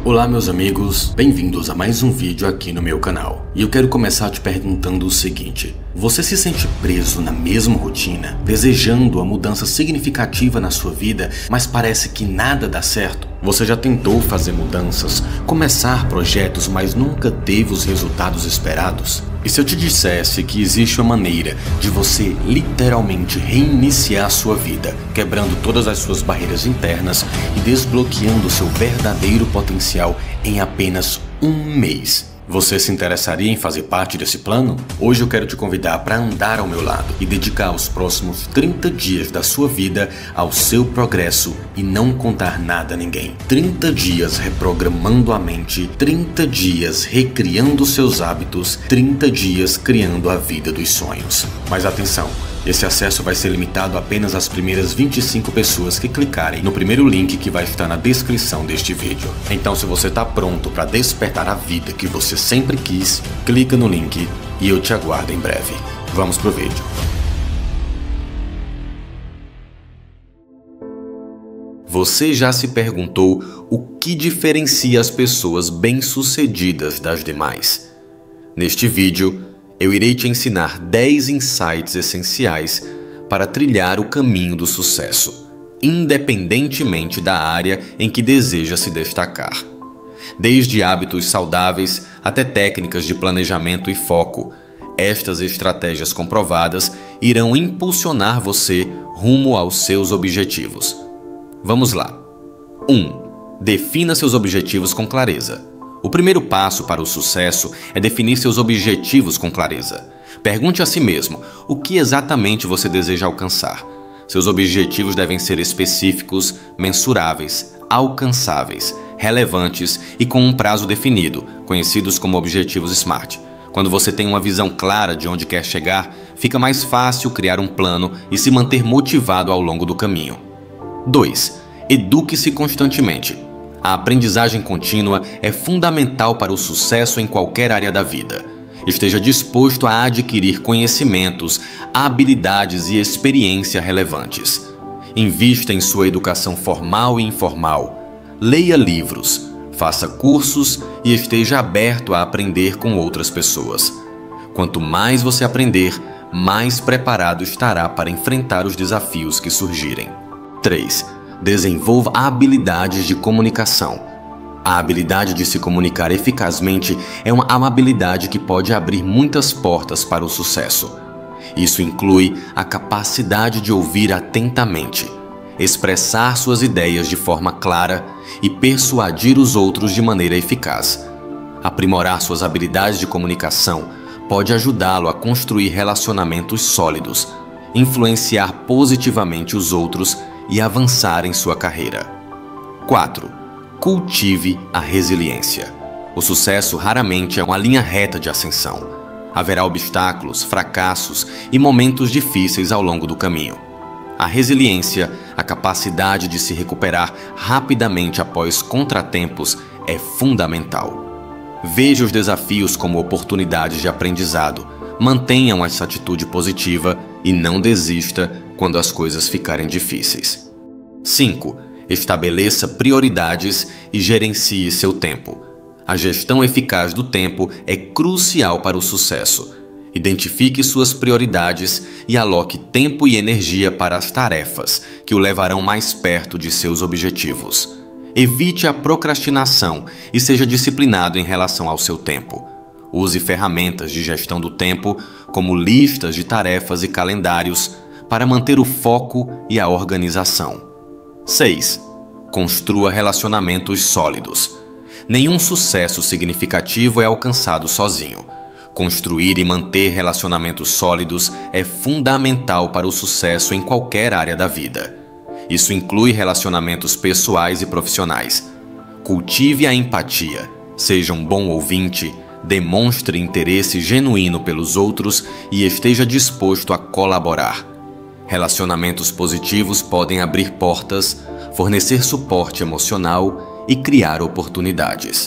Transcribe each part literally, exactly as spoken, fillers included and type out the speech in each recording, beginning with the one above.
Olá meus amigos, bem-vindos a mais um vídeo aqui no meu canal. E eu quero começar te perguntando o seguinte: você se sente preso na mesma rotina, desejando a mudança significativa na sua vida, mas parece que nada dá certo? Você já tentou fazer mudanças, começar projetos, mas nunca teve os resultados esperados? E se eu te dissesse que existe uma maneira de você literalmente reiniciar a sua vida, quebrando todas as suas barreiras internas e desbloqueando seu verdadeiro potencial em apenas um mês? Você se interessaria em fazer parte desse plano? Hoje eu quero te convidar para andar ao meu lado e dedicar os próximos trinta dias da sua vida ao seu progresso e não contar nada a ninguém. trinta dias reprogramando a mente, trinta dias recriando seus hábitos, trinta dias criando a vida dos sonhos. Mas atenção! Esse acesso vai ser limitado apenas às primeiras vinte e cinco pessoas que clicarem no primeiro link que vai estar na descrição deste vídeo. Então, se você está pronto para despertar a vida que você sempre quis, clica no link e eu te aguardo em breve. Vamos pro vídeo. Você já se perguntou o que diferencia as pessoas bem-sucedidas das demais? Neste vídeo, eu irei te ensinar dez insights essenciais para trilhar o caminho do sucesso, independentemente da área em que deseja se destacar. Desde hábitos saudáveis até técnicas de planejamento e foco, estas estratégias comprovadas irão impulsionar você rumo aos seus objetivos. Vamos lá. um. Defina seus objetivos com clareza. O primeiro passo para o sucesso é definir seus objetivos com clareza. Pergunte a si mesmo o que exatamente você deseja alcançar. Seus objetivos devem ser específicos, mensuráveis, alcançáveis, relevantes e com um prazo definido, conhecidos como objetivos SMART. Quando você tem uma visão clara de onde quer chegar, fica mais fácil criar um plano e se manter motivado ao longo do caminho. dois. Eduque-se constantemente. A aprendizagem contínua é fundamental para o sucesso em qualquer área da vida. Esteja disposto a adquirir conhecimentos, habilidades e experiência relevantes. Invista em sua educação formal e informal. Leia livros, faça cursos e esteja aberto a aprender com outras pessoas. Quanto mais você aprender, mais preparado estará para enfrentar os desafios que surgirem. três. Desenvolva habilidades de comunicação. A habilidade de se comunicar eficazmente é uma habilidade que pode abrir muitas portas para o sucesso. Isso inclui a capacidade de ouvir atentamente, expressar suas ideias de forma clara e persuadir os outros de maneira eficaz. Aprimorar suas habilidades de comunicação pode ajudá-lo a construir relacionamentos sólidos, influenciar positivamente os outros e avançar em sua carreira. quatro. Cultive a resiliência. O sucesso raramente é uma linha reta de ascensão. Haverá obstáculos, fracassos e momentos difíceis ao longo do caminho. A resiliência, a capacidade de se recuperar rapidamente após contratempos, é fundamental. Veja os desafios como oportunidades de aprendizado. Mantenham essa atitude positiva e não desista quando as coisas ficarem difíceis. cinco. Estabeleça prioridades e gerencie seu tempo. A gestão eficaz do tempo é crucial para o sucesso. Identifique suas prioridades e aloque tempo e energia para as tarefas que o levarão mais perto de seus objetivos. Evite a procrastinação e seja disciplinado em relação ao seu tempo. Use ferramentas de gestão do tempo, como listas de tarefas e calendários, para manter o foco e a organização. seis. Construa relacionamentos sólidos. Nenhum sucesso significativo é alcançado sozinho. Construir e manter relacionamentos sólidos é fundamental para o sucesso em qualquer área da vida. Isso inclui relacionamentos pessoais e profissionais. Cultive a empatia, seja um bom ouvinte, demonstre interesse genuíno pelos outros e esteja disposto a colaborar. Relacionamentos positivos podem abrir portas, fornecer suporte emocional e criar oportunidades.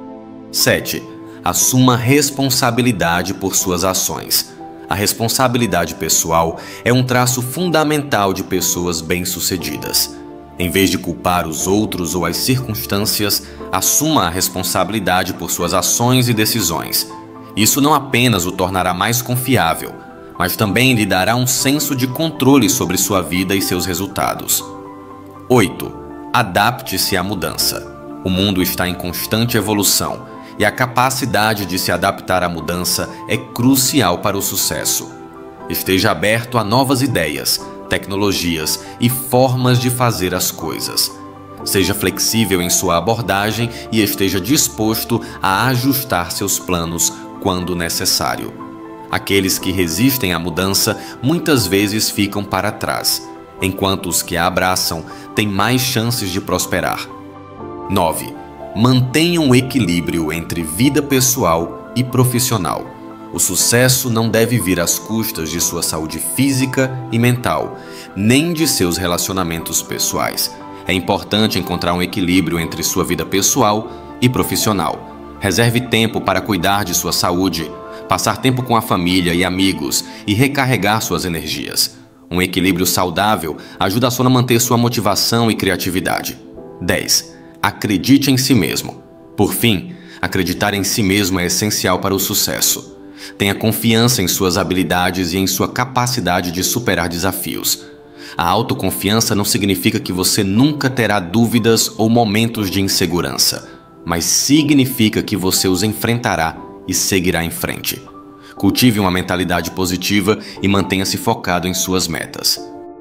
sete. Assuma responsabilidade por suas ações. A responsabilidade pessoal é um traço fundamental de pessoas bem-sucedidas. Em vez de culpar os outros ou as circunstâncias, assuma a responsabilidade por suas ações e decisões. Isso não apenas o tornará mais confiável, mas também lhe dará um senso de controle sobre sua vida e seus resultados. oito. Adapte-se à mudança. O mundo está em constante evolução e a capacidade de se adaptar à mudança é crucial para o sucesso. Esteja aberto a novas ideias, tecnologias e formas de fazer as coisas. Seja flexível em sua abordagem e esteja disposto a ajustar seus planos quando necessário. Aqueles que resistem à mudança muitas vezes ficam para trás, enquanto os que a abraçam têm mais chances de prosperar. nove. Mantenha um equilíbrio entre vida pessoal e profissional. O sucesso não deve vir às custas de sua saúde física e mental, nem de seus relacionamentos pessoais. É importante encontrar um equilíbrio entre sua vida pessoal e profissional. Reserve tempo para cuidar de sua saúde, passar tempo com a família e amigos e recarregar suas energias. Um equilíbrio saudável ajuda a sua a manter sua motivação e criatividade. dez. Acredite em si mesmo. Por fim, acreditar em si mesmo é essencial para o sucesso. Tenha confiança em suas habilidades e em sua capacidade de superar desafios. A autoconfiança não significa que você nunca terá dúvidas ou momentos de insegurança, mas significa que você os enfrentará e seguirá em frente. Cultive uma mentalidade positiva e mantenha-se focado em suas metas.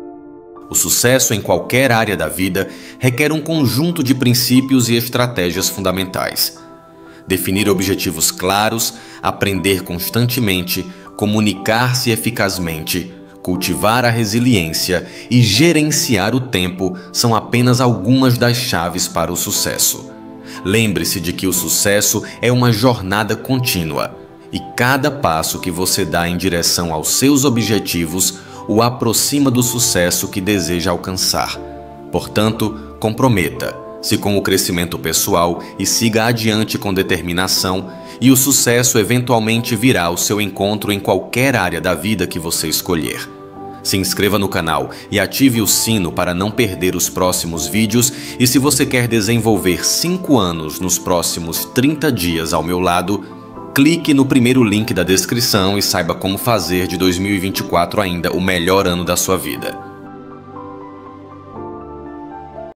O sucesso em qualquer área da vida requer um conjunto de princípios e estratégias fundamentais. Definir objetivos claros, aprender constantemente, comunicar-se eficazmente, cultivar a resiliência e gerenciar o tempo são apenas algumas das chaves para o sucesso. Lembre-se de que o sucesso é uma jornada contínua e cada passo que você dá em direção aos seus objetivos o aproxima do sucesso que deseja alcançar. Portanto, comprometa-se com o crescimento pessoal e siga adiante com determinação, e o sucesso eventualmente virá ao seu encontro em qualquer área da vida que você escolher. Se inscreva no canal e ative o sino para não perder os próximos vídeos, e se você quer desenvolver cinco anos nos próximos trinta dias ao meu lado, clique no primeiro link da descrição e saiba como fazer de dois mil e vinte e quatro ainda o melhor ano da sua vida.